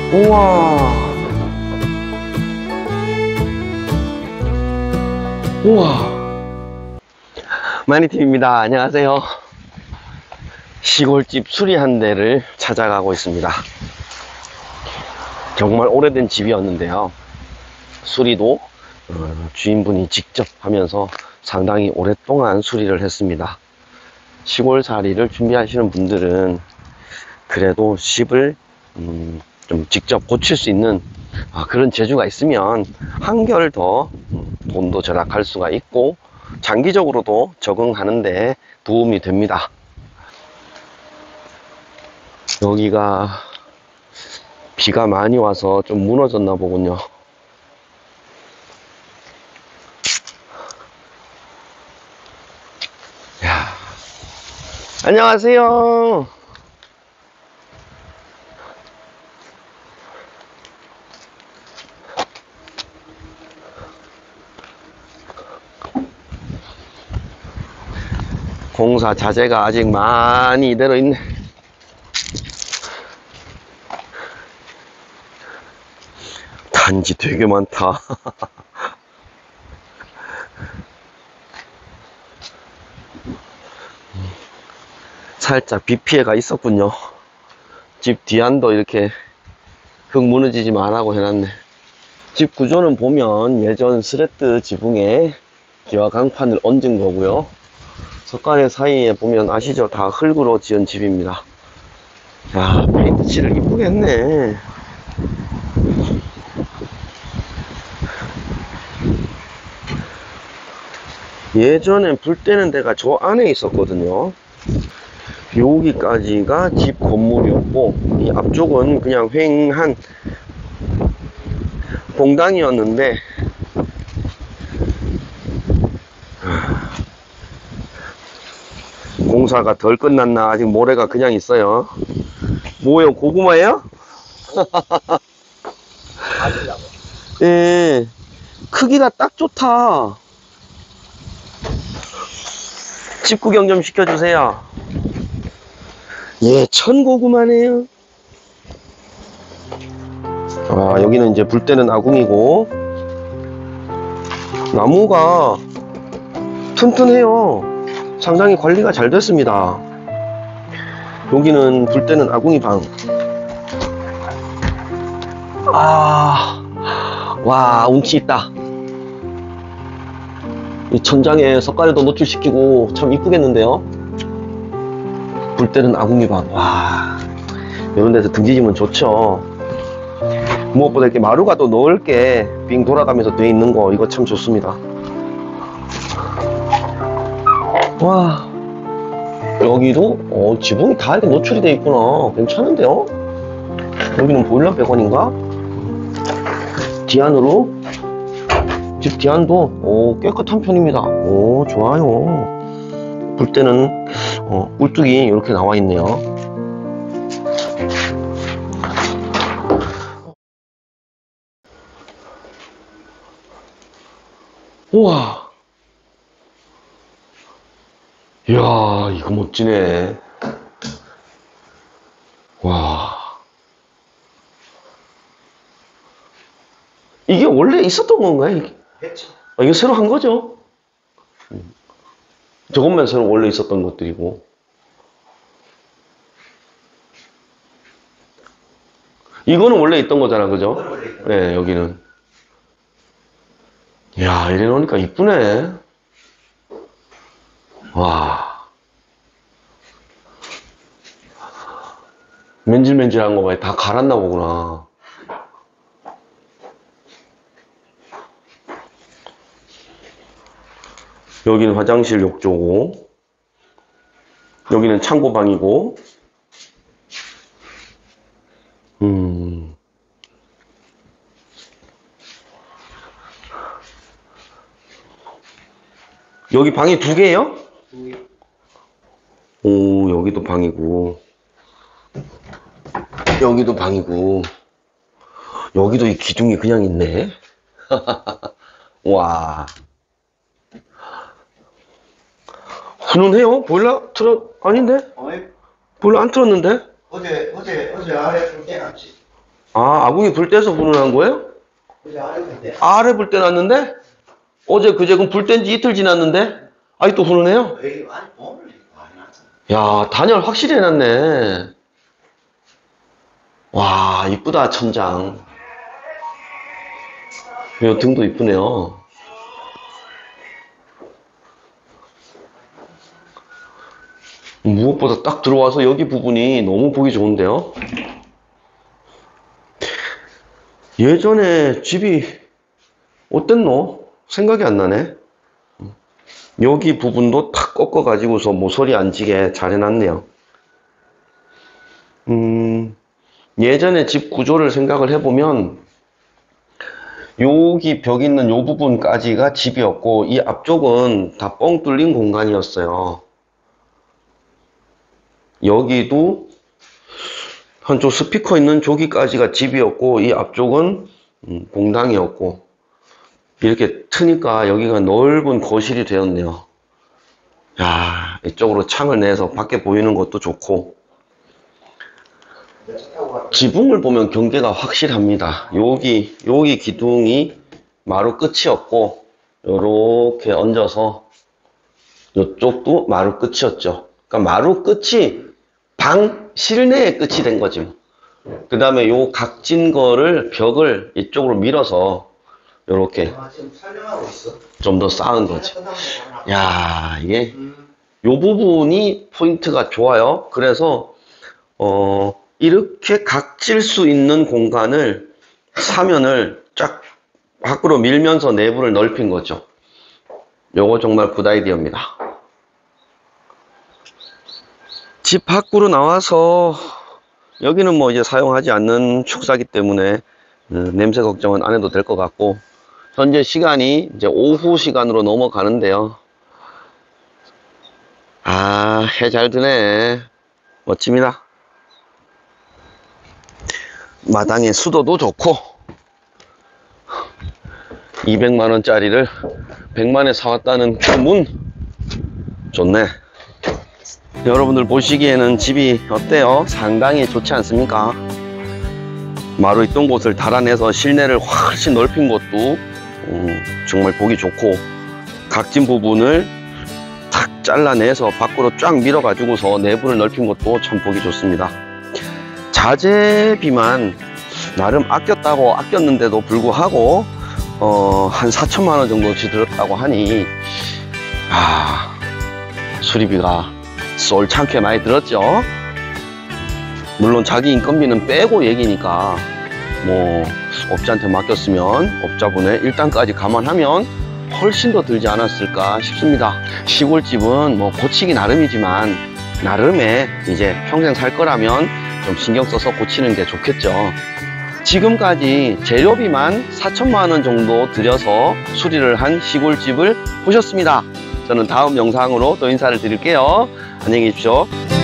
우와. 우와. 마니팀입니다. 안녕하세요. 시골집 수리 한 대를 찾아가고 있습니다. 정말 오래된 집이었는데요. 수리도 주인분이 직접 하면서 상당히 오랫동안 수리를 했습니다. 시골살이를 준비하시는 분들은 그래도 집을 좀 직접 고칠 수 있는 그런 재주가 있으면 한결 더 돈도 절약할 수가 있고 장기적으로도 적응하는데 도움이 됩니다. 여기가 비가 많이 와서 좀 무너졌나 보군요. 야, 안녕하세요. 공사 자재가 아직 많이 이대로 있네. 단지 되게 많다. 살짝 비 피해가 있었군요. 집 뒤안도 이렇게 흙 무너지지 말라고 해놨네. 집 구조는 보면 예전 스레트 지붕에 기와 강판을 얹은 거고요. 석가래 사이에 보면 아시죠? 다 흙으로 지은 집입니다. 야, 페인트 칠을 이쁘게 했네. 예전엔 불 때는 데가 저 안에 있었거든요. 여기까지가 집 건물이었고 이 앞쪽은 그냥 휑한 공당이었는데 공사가 덜 끝났나 아직 모래가 그냥 있어요. 뭐예요? 고구마예요? 예, 크기가 딱 좋다. 집 구경 좀 시켜주세요. 예, 천고구마네요. 여기는 이제 불 때는 아궁이고 나무가 튼튼해요. 상당히 관리가 잘 됐습니다. 여기는 불 때는 아궁이 방. 와, 운치 있다. 이 천장에 석가래도 노출시키고 참 이쁘겠는데요. 불 때는 아궁이 방. 와, 이런 데서 등지지면 좋죠. 무엇보다 이렇게 마루가 또 넓게 빙 돌아가면서 돼 있는 거 이거 참 좋습니다. 와, 여기도 지붕이 다 이렇게 노출이 돼 있구나. 괜찮은데요? 여기는 보일러 배관인가? 뒤안으로 집 뒤안도 깨끗한 편입니다. 좋아요. 불 때는 꿀뚝이 이렇게 나와 있네요. 우와, 이야, 이거 멋지네. 와, 이게 원래 있었던 건가요? 했죠. 이거 새로 한 거죠? 저것만 새로 원래 있었던 것들이고. 이거는 원래 있던 거잖아, 그죠? 네, 여기는. 이야, 이래 놓으니까 이쁘네. 와. 맨질맨질한 거 봐. 다 갈았나 보구나. 여기는 화장실 욕조고, 여기는 창고방이고, 여기 방이 두 개예요? 두 개. 오, 여기도 방이고, 여기도 방이고, 여기도 이 기둥이 그냥 있네. 와. 훈훈해요? 보일러 아닌데? 어이? 보일러 안 틀었는데? 어제 아래 좀 깨놨지. 아, 아궁이 불 떼서 분해한 거예요? 그래, 아래 아래 불 때 놨는데? 어제 그제 그럼 불 뗀 지 이틀 지났는데? 아직도 훈훈해요? 왜, 아니, 오늘 많이 났잖아. 야, 단열 확실히 해놨네. 와, 이쁘다, 천장. 이 등도 이쁘네요. 무엇보다 딱 들어와서 여기 부분이 너무 보기 좋은데요? 예전에 집이 어땠노? 생각이 안 나네. 여기 부분도 탁 꺾어가지고서 모서리 안 지게 잘 해놨네요. 예전에 집 구조를 생각을 해보면 여기 벽 있는 요 부분까지가 집이었고 이 앞쪽은 다 뻥 뚫린 공간이었어요. 여기도 한쪽 스피커 있는 저기까지가 집이었고 이 앞쪽은 공당이었고 이렇게 트니까 여기가 넓은 거실이 되었네요. 야, 이쪽으로 창을 내서 밖에 보이는 것도 좋고 지붕을 보면 경계가 확실합니다. 여기 기둥이 마루 끝이었고 요렇게 얹어서 이쪽도 마루 끝이었죠. 그러니까 마루 끝이 방 실내의 끝이 된 거지. 그 다음에 요 각진 거를 벽을 이쪽으로 밀어서 요렇게 지금 촬영하고 있어. 좀 더 쌓은 거지. 야, 이게 요 부분이 포인트가 좋아요. 그래서 이렇게 각질 수 있는 공간을 사면을 쫙 밖으로 밀면서 내부를 넓힌 거죠. 요거 정말 굿 아이디어입니다. 집 밖으로 나와서 여기는 뭐 이제 사용하지 않는 축사기 때문에 냄새 걱정은 안 해도 될 것 같고 현재 시간이 이제 오후 시간으로 넘어가는데요. 아, 해 잘 드네. 멋집니다. 마당에 수도도 좋고 200만원짜리를 100만에 사왔다는 그 문 좋네. 여러분들 보시기에는 집이 어때요? 상당히 좋지 않습니까? 마루 있던 곳을 달아내서 실내를 훨씬 넓힌 것도 정말 보기 좋고 각진 부분을 탁 잘라내서 밖으로 쫙 밀어 가지고서 내부를 넓힌 것도 참 보기 좋습니다. 자재비만 나름 아꼈는데도 불구하고 한 4천만원 정도치 들었다고 하니 수리비가 쏠창게 많이 들었죠. 물론 자기 인건비는 빼고 얘기니까 뭐 업자한테 맡겼으면 업자분의 일당까지 감안하면 훨씬 더 들지 않았을까 싶습니다. 시골집은 뭐 고치기 나름이지만 나름의 이제 평생 살 거라면 좀 신경 써서 고치는 게 좋겠죠. 지금까지 재료비만 4천만원 정도 들여서 수리를 한 시골집을 보셨습니다. 저는 다음 영상으로 또 인사를 드릴게요. 안녕히 계십시오.